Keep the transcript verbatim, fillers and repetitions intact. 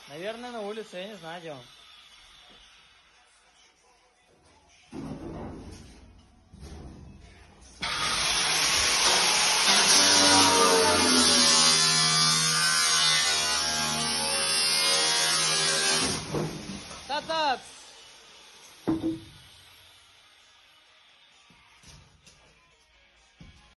Наверное, на улице, я не знаю, где он. Та-та!